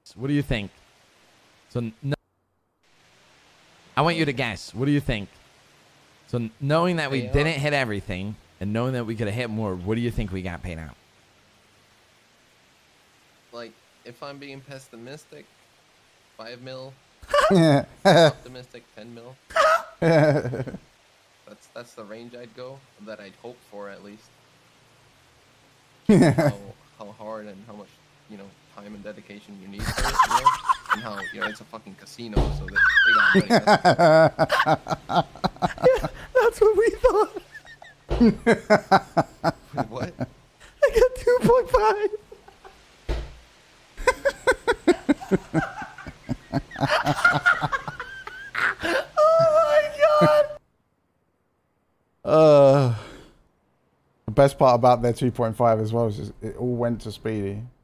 What do you think? So, no, I want you to guess. What do you think? So, knowing that we didn't hit everything and knowing that we could have hit more, what do you think we got paid out? Like, if I'm being pessimistic, 5 mil. Optimistic, 10 mil. That's the range I'd go. That I'd hope for, at least. How hard and how much, you know, time and dedication you need for it, you know? And how, you know, it's a fucking casino, so they got money. Yeah, that's what we thought. Wait, what? I got 2.5. Oh my god! The best part about their 2.5 as well is just, it all went to Speedy.